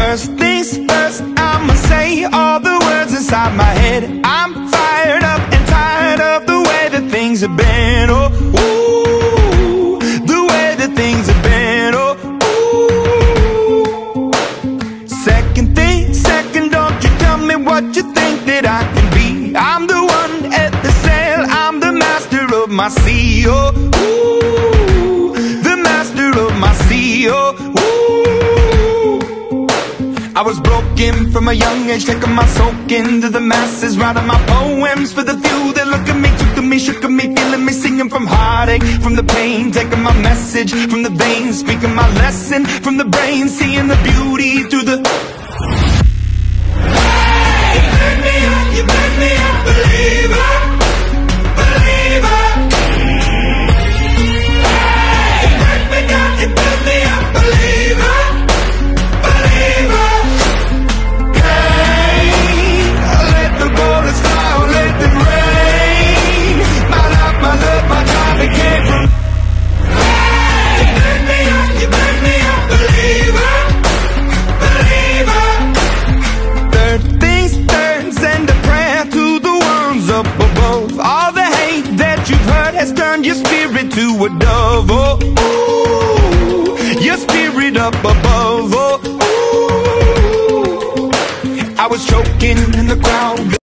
First things first, I'ma say all the words inside my head. I'm fired up and tired of the way that things have been. Oh, ooh, the way that things have been. Oh, ooh. Second thing, second, don't you tell me what you think that I can be. I'm the one at the sail, I'm the master of my sea. Oh, ooh, the master of my sea. Oh, ooh. I was broken from a young age, taking my soak into the masses, writing my poems for the few that look at me, took to me, shook at me, feeling me, singing from heartache, from the pain, taking my message from the veins, speaking my lesson from the brain, seeing the beauty through the... Hey, you burn me up, you burn me up, believer, believer. Hey, you burn me down, you burn me up, believer, believer. Hey, let the bullets fly, let them rain. My life, my love, my time, it came from... Hey, you burn me up, you burn me up, believer, believer. Third things third, send a prayer to the ones up above. All the hate that you've heard has turned your spirit to a dove. Oh, ooh, your spirit up above. Oh, ooh. I was choking in the crowd.